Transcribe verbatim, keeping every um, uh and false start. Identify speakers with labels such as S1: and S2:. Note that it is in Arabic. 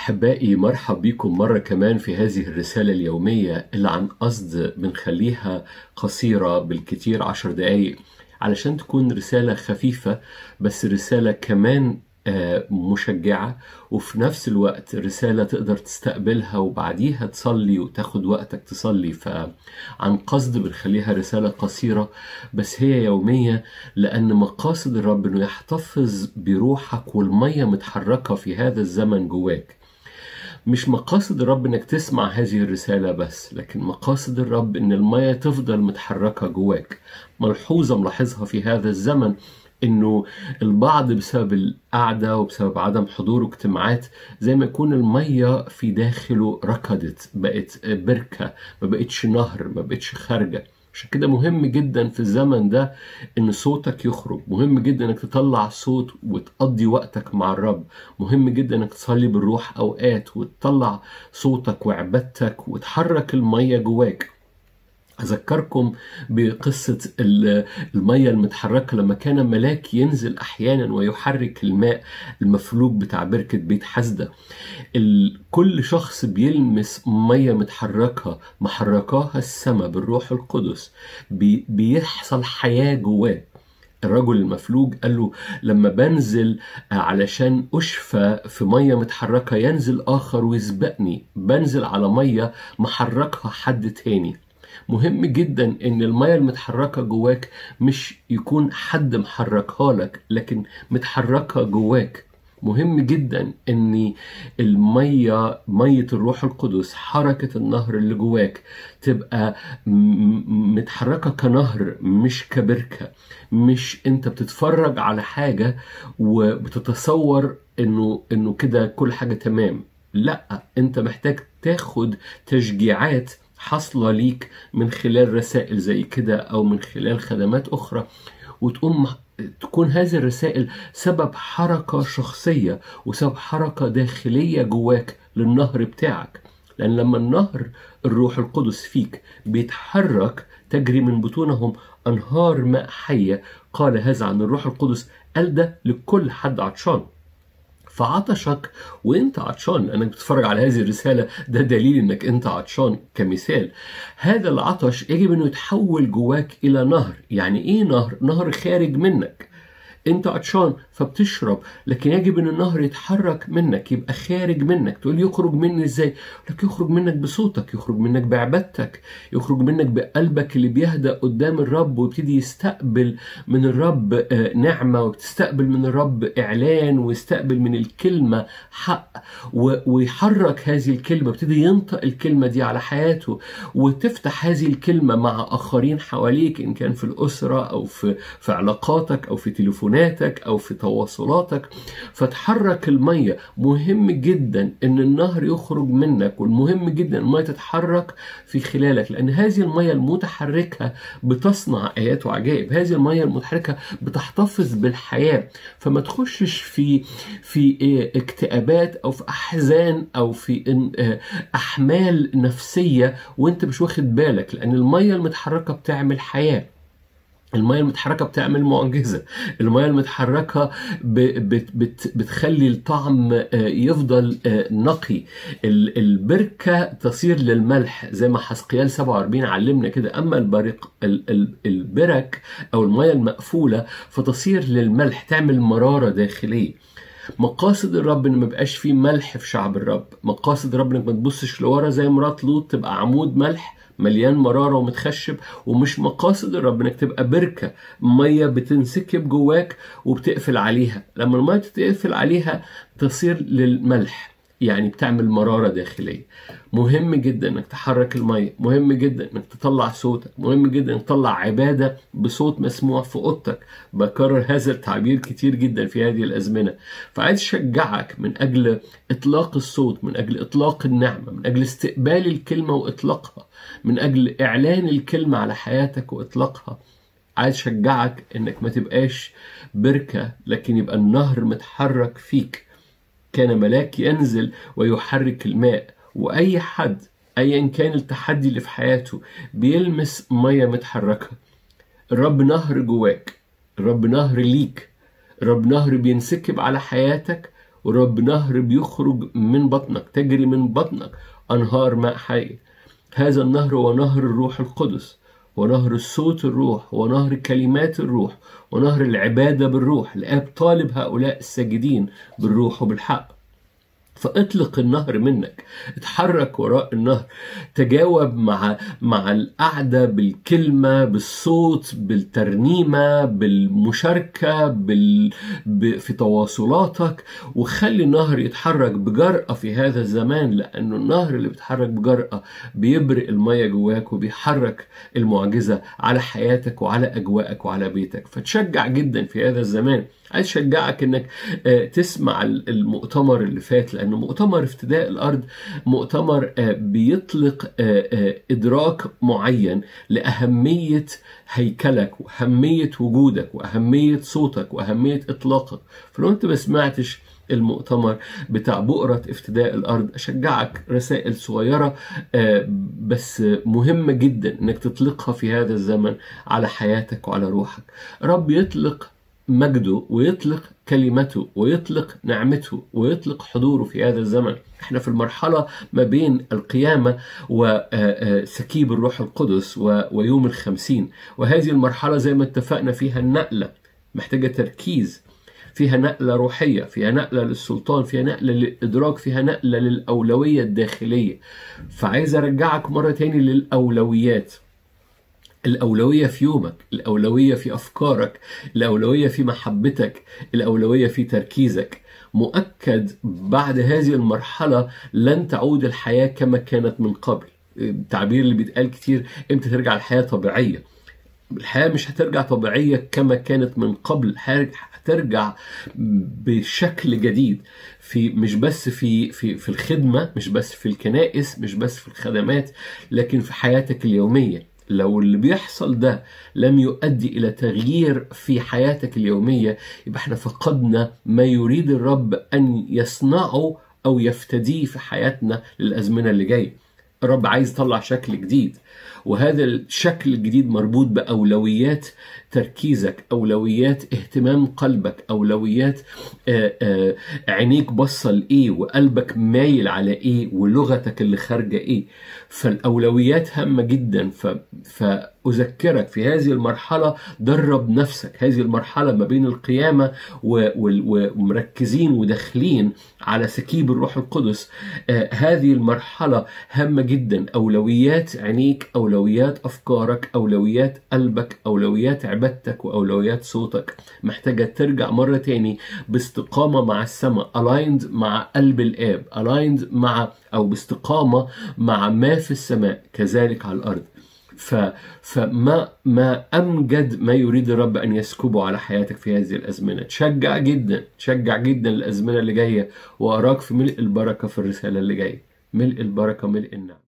S1: أحبائي، مرحب بكم مرة كمان في هذه الرسالة اليومية اللي عن قصد بنخليها قصيرة بالكتير عشر دقايق علشان تكون رسالة خفيفة، بس رسالة كمان مشجعة، وفي نفس الوقت رسالة تقدر تستقبلها وبعديها تصلي وتاخد وقتك تصلي. فعن قصد بنخليها رسالة قصيرة بس هي يومية، لأن مقاصد الرب إنه يحتفظ بروحك والمية متحركة في هذا الزمن جواك. مش مقاصد الرب إنك تسمع هذه الرسالة بس، لكن مقاصد الرب إن المية تفضل متحركة جواك. ملحوظة ملاحظها في هذا الزمن إنه البعض بسبب القعدة وبسبب عدم حضور اجتماعات زي ما يكون المية في داخله ركضت، بقت بركة، ما بقتش نهر، ما بقتش خارجة. عشان كده مهم جدا في الزمن ده ان صوتك يخرج، مهم جدا انك تطلع صوت وتقضي وقتك مع الرب، مهم جدا انك تصلي بالروح اوقات وتطلع صوتك وعبادتك وتحرك المية جواك. أذكركم بقصة المية المتحركة لما كان ملاك ينزل أحيانا ويحرك الماء المفلوج بتاع بركة بيت حسدة. كل شخص بيلمس مية متحركة محركاها السماء بالروح القدس بيحصل حياة جواه. الرجل المفلوج قال له لما بنزل علشان أشفى في مية متحركة ينزل آخر ويسبقني، بنزل على مية محركها حد تاني. مهم جدا ان المية المتحركة جواك مش يكون حد محركها لك، لكن متحركة جواك. مهم جدا ان المية، مية الروح القدس، حركة النهر اللي جواك تبقى متحركة كنهر مش كبركة. مش انت بتتفرج على حاجة وبتتصور انه انه كده كل حاجة تمام. لا، انت محتاج تاخد تشجيعات حصلة ليك من خلال رسائل زي كده أو من خلال خدمات أخرى، وتقوم تكون هذه الرسائل سبب حركة شخصية وسبب حركة داخلية جواك للنهر بتاعك. لأن لما النهر الروح القدس فيك بيتحرك تجري من بطونهم أنهار ماء حية. قال هذا عن الروح القدس، قال ده لكل حد عطشان. فعطشك وانت عطشان، لانك بتتفرج على هذه الرسالة ده دليل انك انت عطشان. كمثال، هذا العطش يجب انه يتحول جواك الى نهر. يعني ايه نهر؟ نهر خارج منك. انت عطشان فبتشرب، لكن يجب ان النهر يتحرك منك، يبقى خارج منك. تقول يخرج مني ازاي؟ لك يخرج منك بصوتك، يخرج منك بعبادتك، يخرج منك بقلبك اللي بيهدأ قدام الرب ويبتدي يستقبل من الرب نعمة، وتستقبل من الرب اعلان، ويستقبل من الكلمة حق، ويحرك هذه الكلمة، يبتدي ينطق الكلمة دي على حياته، وتفتح هذه الكلمة مع اخرين حواليك، ان كان في الاسرة او في في علاقاتك او في تليفونات أو في تواصلاتك، فتحرك المية. مهم جدا أن النهر يخرج منك، والمهم جدا المية تتحرك في خلالك، لأن هذه المية المتحركة بتصنع آيات وعجائب. هذه المية المتحركة بتحتفظ بالحياة، فما تخشش في في اكتئابات أو في أحزان أو في أحمال نفسية وانت مش واخد بالك، لأن المية المتحركة بتعمل حياة. المياه المتحركة بتعمل معجزة. المياه المتحركة بت بت بتخلي الطعم يفضل نقي. البركة تصير للملح زي ما حسقيال سبعة وأربعين علمنا كده. أما البرك البرك أو المياه المقفولة فتصير للملح، تعمل مرارة داخلية. مقاصد الرب ان ما بقاش فيه ملح في شعب الرب. مقاصد الرب انك ما تبصش لورا زي مرات لوط تبقى عمود ملح مليان مرارة ومتخشب. ومش مقاصد الرب انك تبقى بركة مية بتنسكب جواك وبتقفل عليها. لما المية تقفل عليها تصير للملح، يعني بتعمل مرارة داخلية. مهم جدا انك تحرك المية، مهم جدا انك تطلع صوتك، مهم جدا انك تطلع عبادة بصوت مسموع في اوضتك. بكرر هذا التعبير كتير جدا في هذه الازمنة. فعايز اشجعك من اجل اطلاق الصوت، من اجل اطلاق النعمة، من اجل استقبال الكلمة واطلاقها، من اجل اعلان الكلمة على حياتك واطلاقها. عايز اشجعك انك ما تبقاش بركة، لكن يبقى النهر متحرك فيك. كان ملاك ينزل ويحرك الماء، وأي حد أيا كان التحدي اللي في حياته بيلمس مية متحركة. الرب نهر جواك، الرب نهر ليك، الرب نهر بينسكب على حياتك، ورب نهر بيخرج من بطنك، تجري من بطنك أنهار ماء حي. هذا النهر هو نهر الروح القدس، ونهر الصوت الروح، ونهر كلمات الروح، ونهر العبادة بالروح. الآب طالب هؤلاء الساجدين بالروح وبالحق. فاطلق النهر منك، اتحرك وراء النهر، تجاوب مع مع القعدة بالكلمة، بالصوت، بالترنيمة، بالمشاركة، بال... ب... في تواصلاتك، وخلي النهر يتحرك بجرأة في هذا الزمان، لأنه النهر اللي بيتحرك بجرأة بيبرق المية جواك وبيحرك المعجزة على حياتك وعلى أجواءك وعلى بيتك. فتشجع جدا في هذا الزمان. عايز أشجعك إنك تسمع المؤتمر اللي فات، لأنه مؤتمر افتداء الأرض مؤتمر بيطلق إدراك معين لأهمية هيكلك وأهمية وجودك وأهمية صوتك وأهمية إطلاقك. فلو أنت ما سمعتش المؤتمر بتاع بؤرة افتداء الأرض، أشجعك، رسائل صغيرة بس مهمة جدا إنك تطلقها في هذا الزمن على حياتك وعلى روحك. رب يطلق مجده ويطلق كلمته ويطلق نعمته ويطلق حضوره في هذا الزمن. احنا في المرحلة ما بين القيامة وسكيب الروح القدس ويوم الخمسين، وهذه المرحلة زي ما اتفقنا فيها النقلة محتاجة تركيز، فيها نقلة روحية، فيها نقلة للسلطان، فيها نقلة للإدراك، فيها نقلة للأولوية الداخلية. فعايز أرجعك مرة تاني للأولويات. الأولوية في يومك، الأولوية في أفكارك، الأولوية في محبتك، الأولوية في تركيزك. مؤكد بعد هذه المرحلة لن تعود الحياة كما كانت من قبل. التعبير اللي بيتقال كتير، امتى ترجع الحياة طبيعية؟ الحياة مش هترجع طبيعية كما كانت من قبل، هترجع بشكل جديد، في مش بس في في في الخدمة، مش بس في الكنائس، مش بس في الخدمات، لكن في حياتك اليومية. لو اللي بيحصل ده لم يؤدي إلى تغيير في حياتك اليومية، يبقى احنا فقدنا ما يريد الرب أن يصنعه أو يفتديه في حياتنا للأزمنة اللي جاية. الرب عايز يطلع شكل جديد، وهذا الشكل الجديد مربوط بأولويات تركيزك، أولويات اهتمام قلبك، أولويات آآ آآ عينيك بصل إيه، وقلبك مايل على إيه، ولغتك اللي خارجة إيه. فالأولويات هامة جدا. ف... فأذكرك في هذه المرحلة درب نفسك. هذه المرحلة ما بين القيامة و... و... ومركزين وداخلين على سكيب الروح القدس. آه هذه المرحلة هامة جدا. أولويات عينيك، أولويات أفكارك، أولويات قلبك، أولويات عبادتك، وأولويات صوتك محتاجة ترجع مرة تاني باستقامة مع السماء، aligned مع قلب الآب، aligned مع أو باستقامة مع ما في السماء كذلك على الأرض. ف... فما ما أمجد ما يريد الرب أن يسكبه على حياتك في هذه الأزمنة. تشجع جدا، تشجع جدا الأزمنة اللي جاية، وأراك في ملء البركة في الرسالة اللي جاية، ملء البركة، ملء النعم.